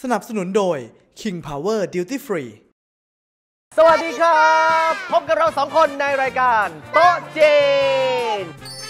สนับสนุนโดย King Power Duty Free สวัสดีครับพบกับเราสองคนในรายการโต๊ะจีน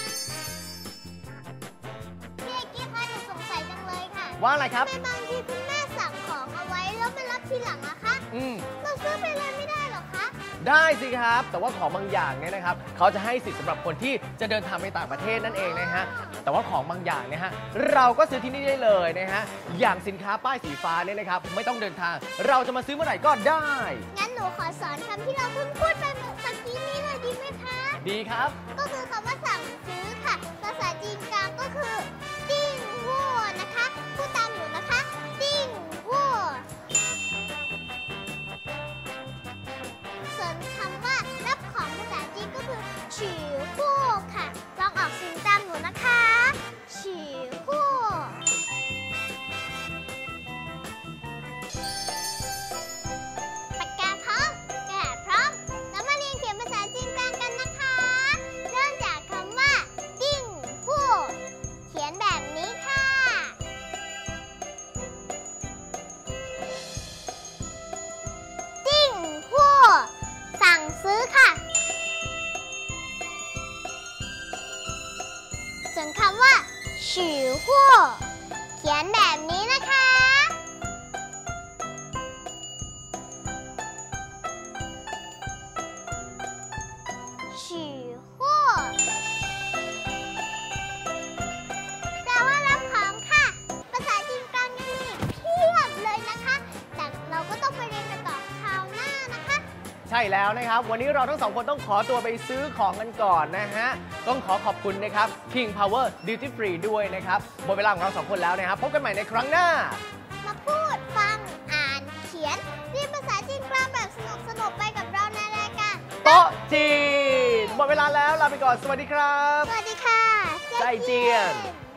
พี่เอกกี้คะหนูสงสัยจังเลยค่ะว่าอะไรครับทำไมบางทีคุณแม่สั่งของเอาไว้แล้วมารับทีหลังอะคะเราซื้อไปเลยไม่ได้หรอคะได้สิครับแต่ว่าของบางอย่างเนี่ยนะครับเขาจะให้สิทธิ์สำหรับคนที่จะเดินทางไปต่างประเทศนั่นเองนะฮะแต่ว่าของบางอย่างเนี่ยฮะเราก็ซื้อที่นี่ได้เลยนะฮะอย่างสินค้าป้ายสีฟ้าเนี่ยนะครับไม่ต้องเดินทางเราจะมาซื้อเมื่อไหร่ก็ได้งั้นหนูขอสอนคำที่เราเพิ่งพูดไปเมื่อกี้นี้เลยดีไหมคะดีครับก็คือคำว่าสั่งซื้อค่ะภาษาจีนกลางก็คือติ้งหัวนะคะพูดตามหนูนะคะติ้งหัวส่วนคำว่ารับของภาษาจีนก็คือฉี่หัวค่ะลองออกเสียงตามหนูนะคะฉี่หัวปากกาพร้อมกระดาษพร้อมแล้วมาเรียนเขียนภาษาจีนกลางกันนะคะเริ่มจากคำว่าติ้งหัวเขียนแบบนี้ค่ะติ้งหัวสั่งซื้อค่ะส่วนคำว่าฉี่หัวเขียนแบบนี้นะคะฉี่หัวแปลว่ารับของค่ะภาษาจีนกลางยังมีเพียบเลยนะคะแต่เราก็ต้องไปเรียนกันต่อคราวหน้านะคะใช่แล้วนะครับวันนี้เราทั้งสองคนต้องขอตัวไปซื้อของกันก่อนนะฮะต้องขอบคุณนะครับ King Power Duty Free ด้วยนะครับหมดเวลาของเราสองคนแล้วนะครับพบกันใหม่ในครั้งหน้ามาพูดฟังอ่านเขียนเรียนภาษาจีนกลางแบบสนุกไปกับเราในรายการโต๊ะจีนหมดเวลาแล้วลาไปก่อนสวัสดีครับสวัสดีค่ะใจเจียน